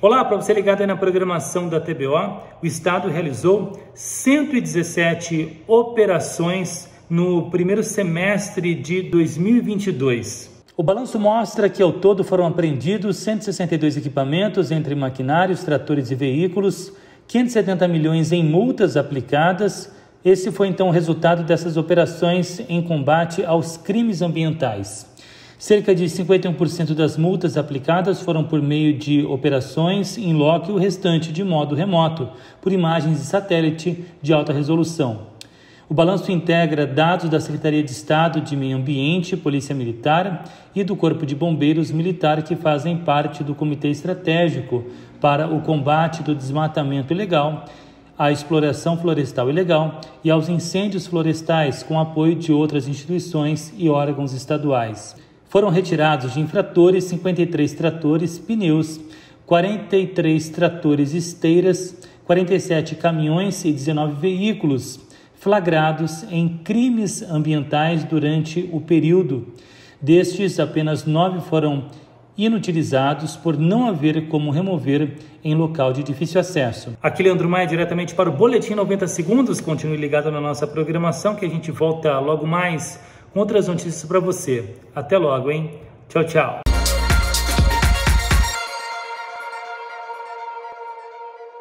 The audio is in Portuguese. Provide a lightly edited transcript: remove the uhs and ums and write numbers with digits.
Olá, para você ligado aí na programação da TBO, o Estado realizou 117 operações no primeiro semestre de 2022. O balanço mostra que ao todo foram apreendidos 162 equipamentos entre maquinários, tratores e veículos, 570 milhões em multas aplicadas. Esse foi então o resultado dessas operações em combate aos crimes ambientais. Cerca de 51% das multas aplicadas foram por meio de operações in loco e o restante de modo remoto, por imagens de satélite de alta resolução. O balanço integra dados da Secretaria de Estado de Meio Ambiente, Polícia Militar e do Corpo de Bombeiros Militar, que fazem parte do Comitê Estratégico para o combate do desmatamento ilegal, à exploração florestal ilegal e aos incêndios florestais, com apoio de outras instituições e órgãos estaduais. Foram retirados de infratores 53 tratores, pneus, 43 tratores esteiras, 47 caminhões e 19 veículos flagrados em crimes ambientais durante o período. Destes, apenas 9 foram inutilizados por não haver como remover em local de difícil acesso. Aqui Leandro Maia, diretamente para o Boletim 90 Segundos. Continue ligado na nossa programação que a gente volta logo mais com outras notícias para você. Até logo, hein? Tchau, tchau.